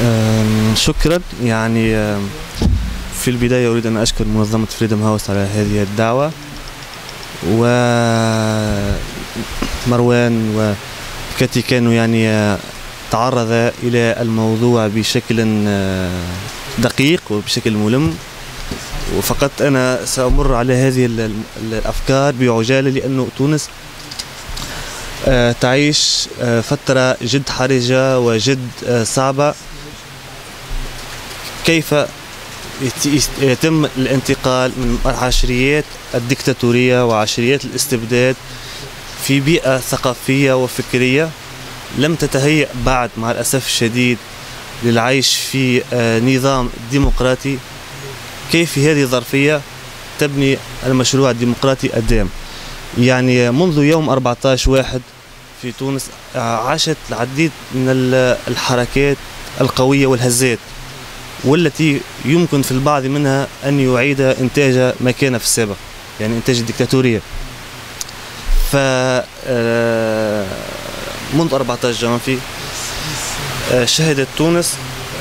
شكرا. يعني في البداية أريد أن أشكر منظمة فريدم هاوس على هذه الدعوة، ومروان وكاتي كانوا يعني تعرض إلى الموضوع بشكل دقيق وبشكل ملم، وفقط أنا سأمر على هذه الأفكار بعجالة، لأن تونس تعيش فترة جد حرجة وجد صعبة. كيف يتم الانتقال من عشريات الدكتاتورية وعشريات الاستبداد في بيئة ثقافية وفكرية لم تتهيأ بعد مع الأسف الشديد للعيش في نظام ديمقراطي. كيف في هذه الظرفية تبني المشروع الديمقراطي الدام؟ يعني منذ يوم 14/1 في تونس عاشت العديد من الحركات القوية والهزات، والتي يمكن في البعض منها أن يعيد إنتاج ما كان في السابق، يعني إنتاج الدكتاتورية. ف منذ 14 جانفي شهدت تونس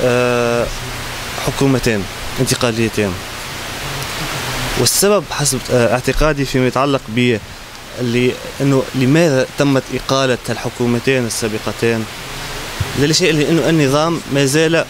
حكومتين انتقاليتين، والسبب حسب اعتقادي فيما يتعلق ب انه لماذا تمت إقالة الحكومتين السابقتين، لا شيء لأنه النظام ما زال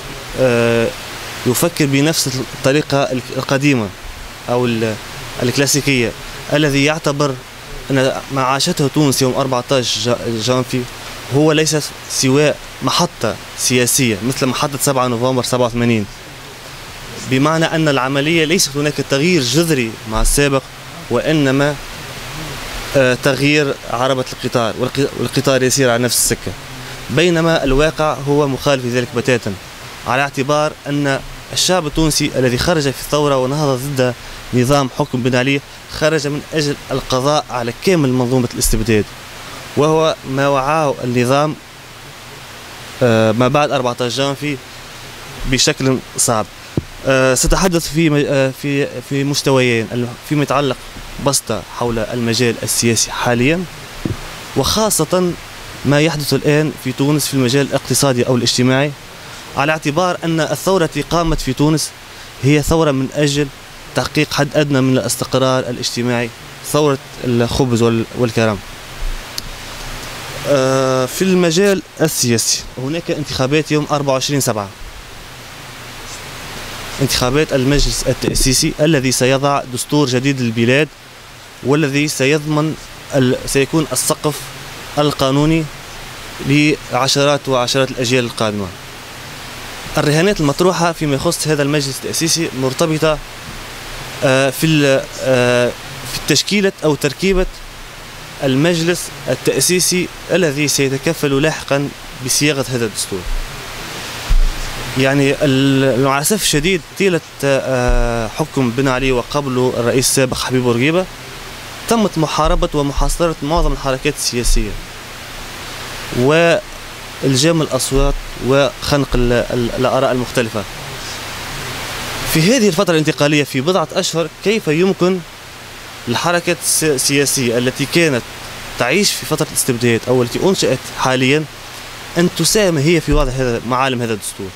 يفكر بنفس الطريقة القديمة أو الكلاسيكية، الذي يعتبر أن ما عاشته تونس يوم 14 جانفي هو ليس سواء محطة سياسية مثل محطة 7 نوفمبر 87، بمعنى أن العملية ليست هناك تغيير جذري مع السابق، وإنما تغيير عربة القطار، والقطار يسير على نفس السكة، بينما الواقع هو مخالف لذلك بتاتا، على اعتبار أن الشعب التونسي الذي خرج في الثورة ونهض ضد نظام حكم بن علي خرج من أجل القضاء على كامل منظومة الاستبداد، وهو ما وعاه النظام ما بعد 14 جانفي بشكل صعب. سأتحدث في مستويين، فيما يتعلق بسطة حول المجال السياسي حاليا، وخاصة ما يحدث الآن في تونس في المجال الاقتصادي أو الاجتماعي، على اعتبار أن الثورة التي قامت في تونس هي ثورة من أجل تحقيق حد أدنى من الاستقرار الاجتماعي، ثورة الخبز والكرم. في المجال السياسي هناك انتخابات يوم 24/7، انتخابات المجلس التأسيسي الذي سيضع دستور جديد للبلاد، والذي سيكون السقف القانوني لعشرات وعشرات الأجيال القادمة. الرهانات المطروحة فيما يخص هذا المجلس التأسيسي مرتبطة في تشكيلة أو تركيبة المجلس التأسيسي الذي سيتكفل لاحقا بصياغة هذا الدستور. يعني مع الأسف الشديد طيلة حكم بن علي وقبله الرئيس السابق حبيب بورقيبة تمت محاربة ومحاصرة معظم الحركات السياسية والجام الأصوات وخنق الآراء المختلفة. في هذه الفترة الانتقالية في بضعة أشهر كيف يمكن الحركة السياسية التي كانت تعيش في فترة الاستبداد أو التي أنشأت حاليا أن تساهم هي في وضع معالم هذا الدستور؟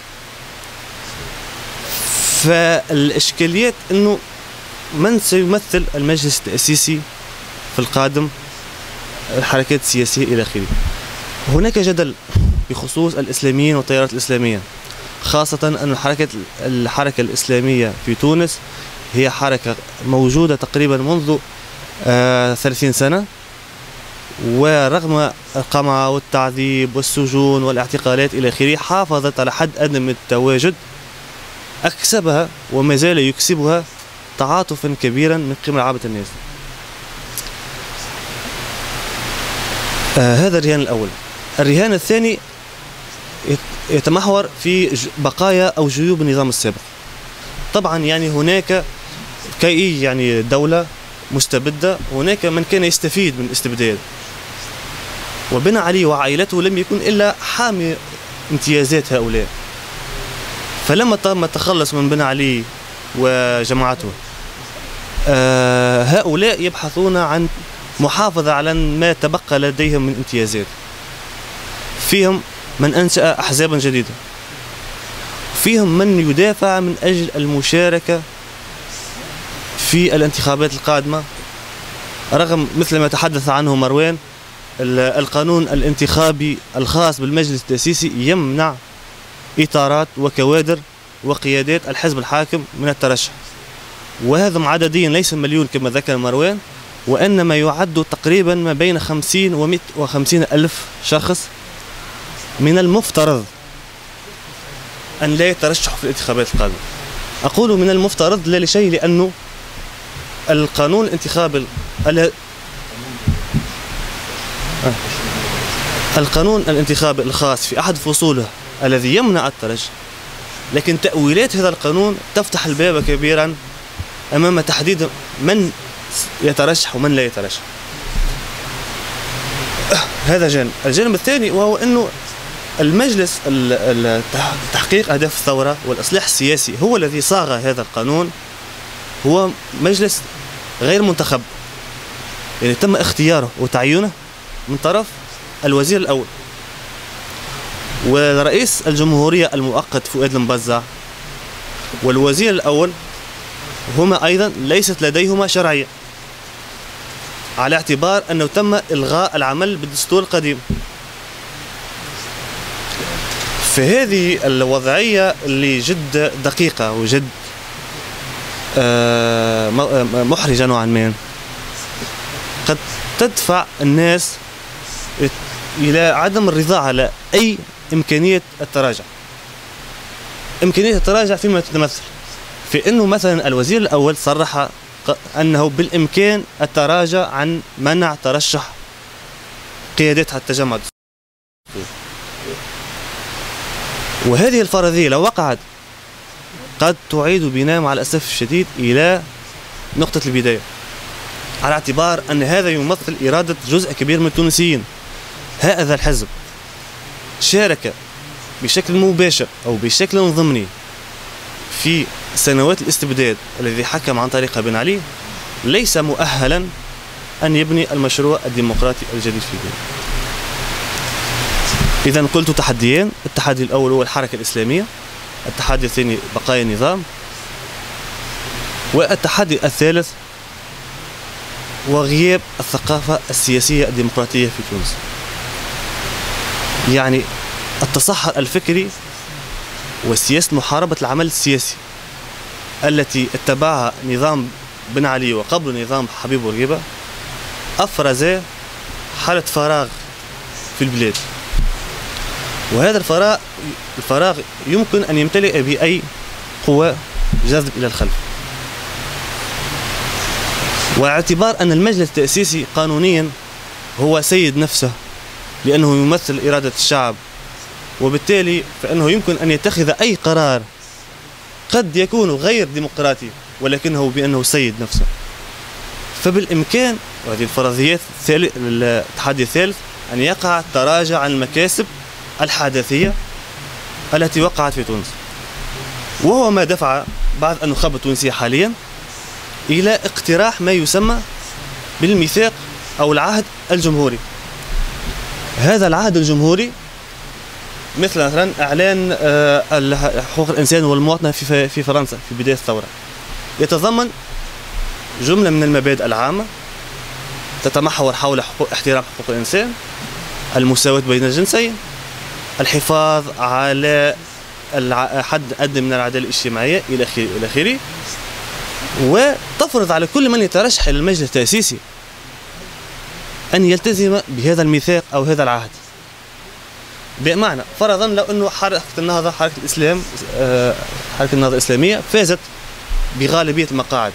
فالإشكاليات أنه من سيمثل المجلس التأسيسي في القادم، الحركات السياسية إلى آخره. هناك جدل بخصوص الإسلاميين والتيارات الإسلامية، خاصة أن الحركة الإسلامية في تونس هي حركة موجودة تقريبا منذ 30 سنة، ورغم القمع والتعذيب والسجون والاعتقالات إلى آخره حافظت على حد أدنى من التواجد، أكسبها وما زال يكسبها تعاطفا كبيرا من قبل عامة الناس. هذا الرهان الأول. الرهان الثاني يتمحور في بقايا أو جيوب النظام السابق. طبعا يعني هناك كأي يعني دولة مستبدة هناك من كان يستفيد من الاستبداد، وبن علي وعائلته لم يكن إلا حامي امتيازات هؤلاء. فلما تم التخلص من بن علي وجماعته هؤلاء يبحثون عن محافظة على ما تبقى لديهم من امتيازات. فيهم من أنشأ أحزابا جديدة، فيهم من يدافع من أجل المشاركة في الانتخابات القادمة، رغم مثل ما تحدث عنه مروان القانون الانتخابي الخاص بالمجلس التأسيسي يمنع إطارات وكوادر وقيادات الحزب الحاكم من الترشح، وهذا عدديا ليس مليون كما ذكر مروان، وإنما يعد تقريبا ما بين 50 و 150 ألف شخص من المفترض أن لا يترشحوا في الانتخابات القادمة. أقول من المفترض لا لشيء، لأنه القانون الانتخابي القانون الانتخابي الخاص في أحد فصوله الذي يمنع الترشح، لكن تأويلات هذا القانون تفتح الباب كبيرا أمام تحديد من يترشح ومن لا يترشح. هذا جانب. الجانب الثاني وهو أنه المجلس تحقيق أهداف الثورة والإصلاح السياسي هو الذي صاغ هذا القانون، هو مجلس غير منتخب، يعني تم اختياره وتعيينه من طرف الوزير الأول ورئيس الجمهورية المؤقت فؤاد المبزع والوزير الأول، هما أيضا ليست لديهما شرعية، على اعتبار أنه تم إلغاء العمل بالدستور القديم. فهذه الوضعية اللي جد دقيقة وجد محرجة نوعا ما، قد تدفع الناس إلى عدم الرضا على أي إمكانية التراجع. إمكانية التراجع فيما تتمثل في أنه مثلا الوزير الأول صرح أنه بالإمكان التراجع عن منع ترشح قيادات التجمع الدستوري، وهذه الفرضية لو وقعت قد تعيد بنا مع الأسف الشديد إلى نقطة البداية، على اعتبار أن هذا يمثل إرادة جزء كبير من التونسيين. هذا الحزب شارك بشكل مباشر أو بشكل ضمني في سنوات الاستبداد الذي حكم عن طريق بن علي، ليس مؤهلا أن يبني المشروع الديمقراطي الجديد في البلاد. إذا قلت تحديين، التحدي الأول هو الحركة الإسلامية، التحدي الثاني بقايا النظام، والتحدي الثالث وغياب الثقافة السياسية الديمقراطية في تونس، يعني التصحر الفكري وسياسة محاربة العمل السياسي التي اتبعها نظام بن علي وقبل نظام حبيب بورقيبة أفرز حالة فراغ في البلاد، وهذا الفراغ يمكن أن يمتلئ بأي قوة جذب إلى الخلف. واعتبار أن المجلس التأسيسي قانونيا هو سيد نفسه لأنه يمثل إرادة الشعب، وبالتالي فإنه يمكن أن يتخذ أي قرار قد يكون غير ديمقراطي ولكنه بأنه سيد نفسه، فبالإمكان، وهذه الفرضيات التحدي الثالث، أن يقع تراجع عن المكاسب الحداثية التي وقعت في تونس، وهو ما دفع بعض النخب التونسية حاليا إلى اقتراح ما يسمى بالميثاق أو العهد الجمهوري. هذا العهد الجمهوري مثلا إعلان حقوق الإنسان والمواطنة في فرنسا في بداية الثورة، يتضمن جملة من المبادئ العامة تتمحور حول احترام حقوق الإنسان، المساواة بين الجنسين، الحفاظ على حد أدنى من العدالة الاجتماعية إلى آخره إلى آخره، وتفرض على كل من يترشح إلى المجلس التأسيسي أن يلتزم بهذا الميثاق أو هذا العهد. بمعنى فرضا لو أنه حركة النهضة الإسلامية فازت بغالبية المقاعد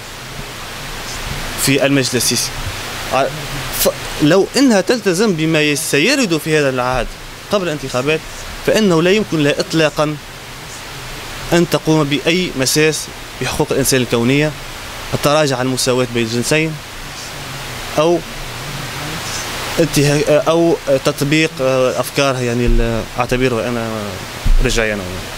في المجلس التأسيسي، لو أنها تلتزم بما سيرد في هذا العهد قبل الانتخابات، فإنه لا يمكن لها إطلاقا أن تقوم بأي مساس بحقوق الإنسان الكونية، التراجع عن المساواة بين الجنسين، أو تطبيق أفكار يعني أعتبره أنا رجعي أنا